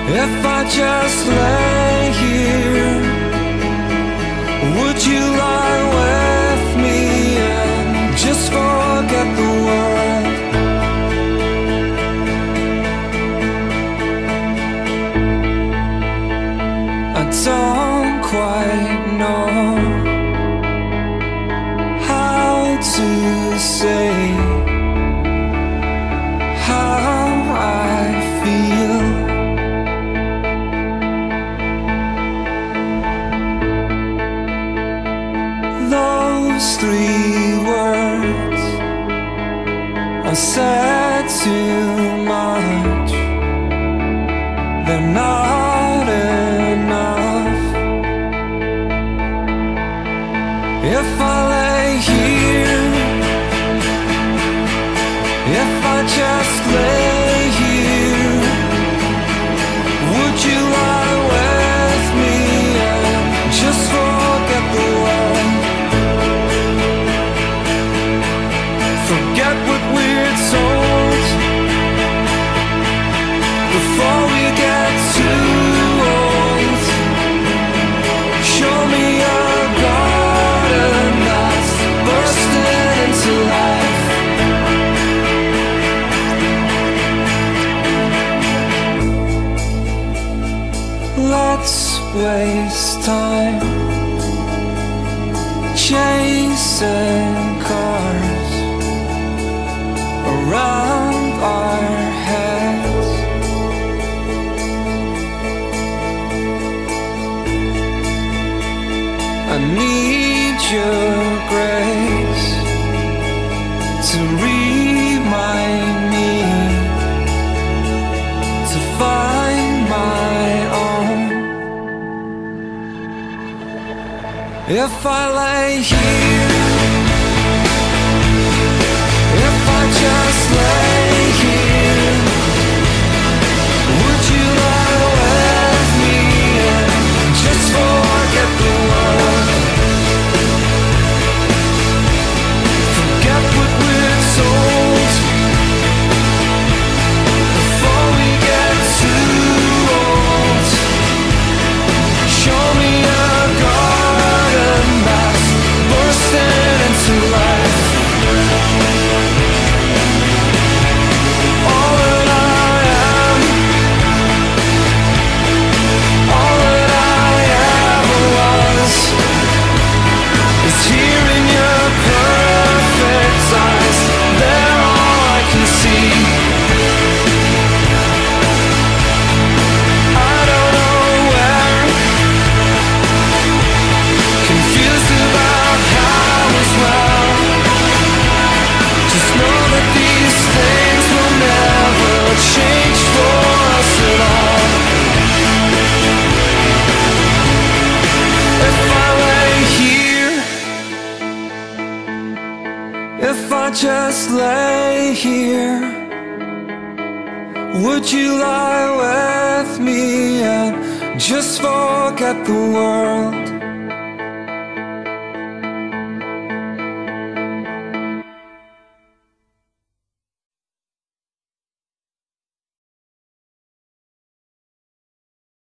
If I just lay here, would you lie with me and just forget the world? I don't quite know how to say how I feel. Those three words I said too much. They're not enough. If I lay here, if I just lay here, would you lie with me and just forget the world? Forget what we're told before we get too old. Show me a garden that's bursting into life. Let's waste time chasing cars around our heads. I need your grace to remind me to find my own. If I lay here, if I just lay here, would you lie with me and just forget the world? Forget what we're told before we get too old. Show me a garden that's bursting into life. All that I am, all that I ever was, is here in your perfect eyes. They're all I can see. I don't know where, confused about how as well. Just know that these things will never change for us at all. If I lay here, if I just lay here, would you lie with me and just forget the world?